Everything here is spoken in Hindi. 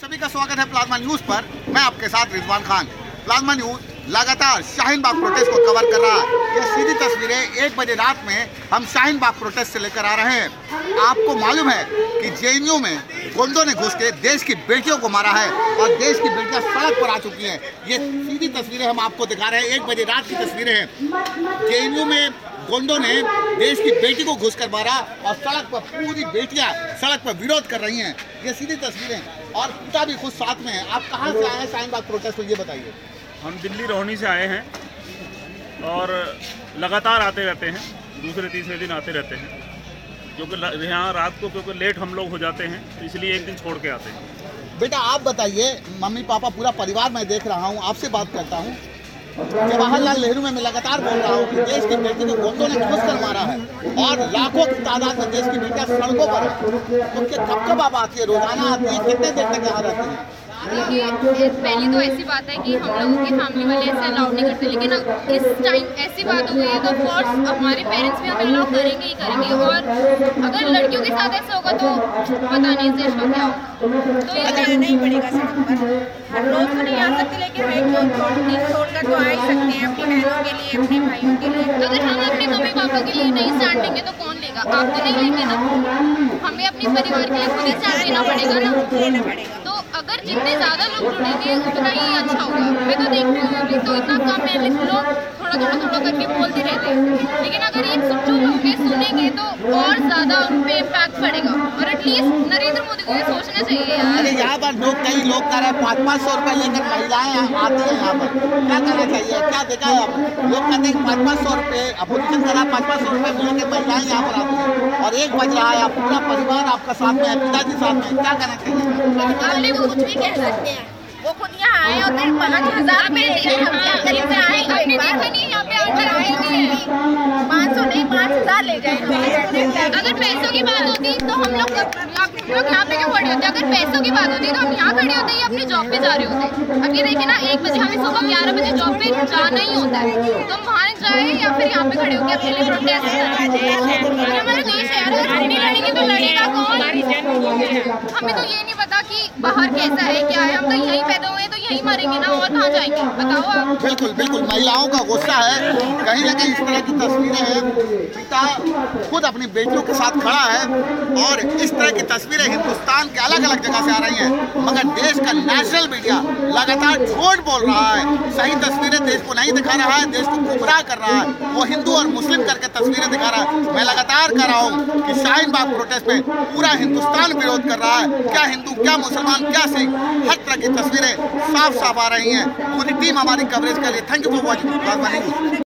सभी का स्वागत है प्लाज्मा न्यूज पर। मैं आपके साथ रिजवान खान। प्लाज्मा न्यूज लगातार शाहीन बाग प्रोटेस्ट को कवर कर रहा है। ये सीधी तस्वीरें 1 बजे रात में हम शाहीन बाग प्रोटेस्ट से लेकर आ रहे हैं। आपको मालूम है कि जेएनयू में गुंडों ने घुस के देश की बेटियों को मारा है और देश की बेटियां सड़क पर आ चुकी हैं। ये सीधी तस्वीरें हम आपको दिखा रहे हैं, 1 बजे रात की तस्वीरें हैं। जेएनयू में गुंडों ने देश की बेटी को घुसकर मारा और सड़क पर पूरी बेटियां सड़क पर विरोध कर रही हैं। ये सीधी तस्वीरें और पिता भी खुद साथ में है। आप कहां से आए हैं शाहीन बाग प्रोटेस्ट में, ये बताइए। हम दिल्ली रोहनी से आए हैं और लगातार आते रहते हैं, दूसरे तीसरे दिन आते रहते हैं, क्योंकि यहाँ रात को क्योंकि लेट हम लोग हो जाते हैं, तो इसलिए एक दिन छोड़ के आते हैं। बेटा आप बताइए, मम्मी पापा पूरा परिवार मैं देख रहा हूँ, आपसे बात करता हूँ। जवाहरलाल नेहरू में मैं लगातार बोल रहा हूँ कि देश की बेटी को गुंडों ने घुस कर मारा है और लाखों की तादाद में देश की बेटियां सड़कों पर है। तो कब कब आप आती है, रोजाना आती है, कितने देर तक यहाँ रहती है? देखिए, पहली तो ऐसी बात है कि हम लोगों की फैमिली वाले ऐसे अलाउ नहीं करते, लेकिन इस टाइम ऐसी बात हो गई है तो ऑफकोर्स हमारे पेरेंट्स भी हमें अलाउ करेंगे ही करेंगे। और अगर लड़कियों के साथ ऐसा होगा तो पता नहीं इस देश का क्या होगा। तो ये जाना नहीं पड़ेगा सड़क पर। हम रोज तो नहीं आ सकते, लेकिन एक छोड़कर तो आ ही सकते हैं, अपनी बहनों के लिए, अपने भाइयों के लिए। अगर हम अपने मम्मी पापा के लिए नहीं स्टैंड लेंगे तो कौन लेगा? आप तो नहीं लेंगे ना। हमें अपने परिवार के लिए खुद ही स्टैंड लेना पड़ेगा ना। तो अगर जितने ज़्यादा लोग जुड़ेंगे उतना ही अच्छा होगा। मैं तो देखती हूँ अभी तो इतना कम है, लेकिन लोग थोड़ा करके बोलते रहते हैं, लेकिन अगर ये जो लोग सुनेंगे तो और ज़्यादा उन पे इम्पैक्ट पड़ेगा। और एटलीस्ट नरेंद्र मोदी को ये सोचना चाहिए यार। अरे यहाँ पर कई लोग कह रहे हैं 500-500 रुपए लेकर महिलाएं आती हैं यहाँ पर, क्या करना चाहिए? क्या देखा है आप? लोग कहते हैं 500-500 रुपए अपोजिशन करा, 500-500 रुपए मिल के महिलाएं यहाँ पर आती हैं और 1 बज रहा है, पूरा परिवार आपका साथ में है, पिताजी साथ में, क्या करना चाहिए? वो कुछ भी कह सकते हैं, वो खुद यहाँ आए और 5,000 में नहीं 5,000 ले जाए। अगर पैसों की बात होती तो हम लोग यहाँ पे क्यों खड़े होते? अगर पैसों की बात होती तो हम यहाँ खड़े होते या अपनी जॉब पे जा रहे होते। अब ये देखिए ना, 1 बजे हमें सुबह 11 बजे जॉब पे जाना ही होता है, तो हम वहाँ जाए या फिर यहाँ पे खड़े होकर अपने लिए प्रोटेस्ट करें। हमारा देश है यार, हम नहीं लड़ेंगे तो लड़ेगा कौन? हमें तो ये नहीं पता कि बाहर कैसा है क्या है। हम तो यहीं पैदा हुए तो यहीं मरेंगे ना, और कहाँ जाएंगे बताओ आप। बिल्कुल महिलाओं का गुस्सा है, कहीं ना कहीं इस तरह की तस्वीरें हैं। पिता खुद अपनी बेटियों के साथ खड़ा है और इस तरह की तस्वीरें हिंदुस्तान के अलग अलग जगह से आ रही हैं, मगर देश का नेशनल मीडिया लगातार झूठ बोल रहा है। सही तस्वीरें देश को नहीं दिखा रहा है, देश को गुमराह कर रहा है। वो हिंदू और मुस्लिम करके तस्वीरें दिखा रहा है। मैं लगातार कह रहा हूँ कि शाहीन बाग प्रोटेस्ट में पूरा हिंदुस्तान विरोध कर रहा है। क्या हिंदू, क्या मुसलमान, क्या सिख, हर तरह की तस्वीरें साफ साफ आ रही हैं। पूरी टीम हमारी कवरेज के लिए। Thank you for watching Plasma news.